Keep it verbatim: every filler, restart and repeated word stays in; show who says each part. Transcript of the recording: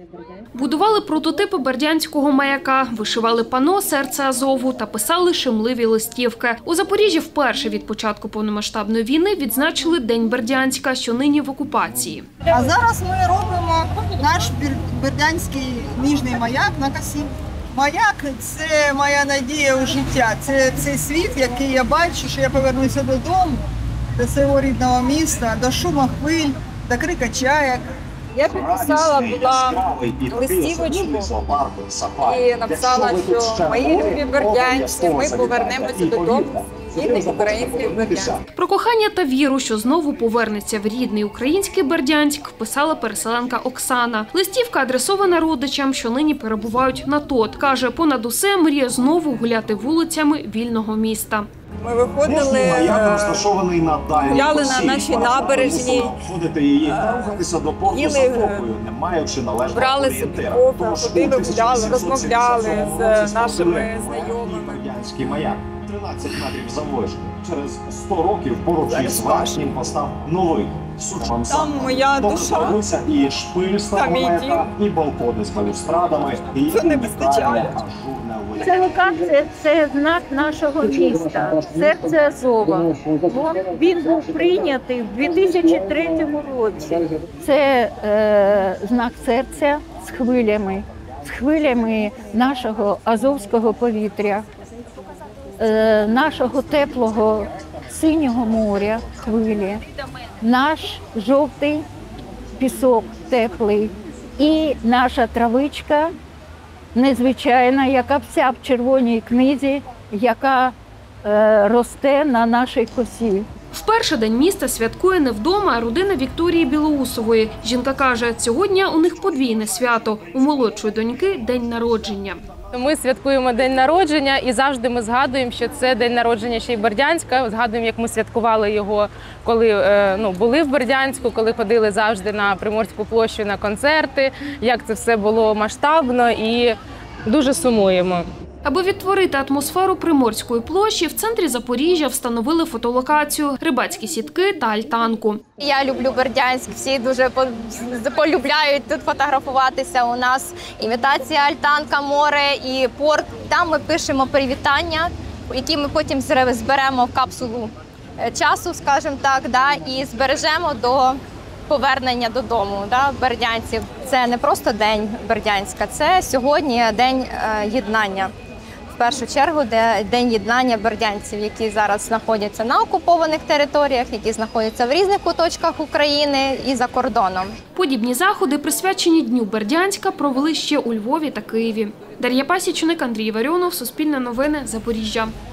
Speaker 1: Будували прототипи бердянського маяка, вишивали пано «Серце Азову» та писали шумливі листівки. У Запоріжжі вперше від початку повномасштабної війни відзначили День Бердянська, що нині в окупації.
Speaker 2: А зараз ми робимо наш бердянський ніжний маяк на косі. Маяк – це моя надія у життя, це цей світ, який я бачу, що я повернуся додому, до свого рідного міста, до шуму хвиль, до крика чаєк.
Speaker 3: Я підписала була листівочку і написала, що мої любі бердянці, ми повернемося додому.
Speaker 1: Про кохання та віру, що знову повернеться в рідний український Бердянськ, писала переселенка Оксана. Листівка адресована родичам, що нині перебувають на ТОТ. Каже, понад усе мріє знову гуляти вулицями вільного міста.
Speaker 3: Ми виходили, гуляли на нашій набережній, їли, брали собі кофе, ходили, гуляли, розмовляли з нашими знайомими.
Speaker 4: тринадцять метрів заввишки. Через сто років поруч із Вашнім постав новий.
Speaker 3: Там моя душа,
Speaker 4: і шпильства маяка, і балкони з балюстрадами, і
Speaker 3: це не вистачає.
Speaker 5: Ця локація – це знак нашого міста, серце Азова. Він був прийнятий в дві тисячі третьому році. Це е, знак серця з хвилями, з хвилями нашого азовського повітря, е, нашого теплого синього моря, хвилі, наш жовтий пісок теплий і наша травичка незвичайна, яка вся в червоній книзі, яка е, росте на нашій косі.
Speaker 1: Вперше День міста святкує не вдома, а родина Вікторії Білоусової. Жінка каже, цього дня у них подвійне свято. У молодшої доньки – день народження.
Speaker 6: Ми святкуємо день народження і завжди ми згадуємо, що це день народження ще й Бердянська. Згадуємо, як ми святкували його, коли ну, були в Бердянську, коли ходили завжди на Приморську площу на концерти, як це все було масштабно і дуже сумуємо.
Speaker 1: Аби відтворити атмосферу Приморської площі, в центрі Запоріжжя встановили фотолокацію, рибацькі сітки та альтанку.
Speaker 7: Я люблю Бердянськ, всі дуже полюбляють тут фотографуватися. У нас імітація альтанка, море і порт. Там ми пишемо привітання, які ми потім зберемо в капсулу часу, скажімо так, да, і збережемо до повернення додому, да, бердянців. Це не просто День Бердянська, це сьогодні День єднання. В першу чергу День єднання бердянців, які зараз знаходяться на окупованих територіях, які знаходяться в різних куточках України і за кордоном.
Speaker 1: Подібні заходи, присвячені Дню Бердянська, провели ще у Львові та Києві. Дар'я Пасічник, Андрій Варіонов, Суспільне новини, Запоріжжя.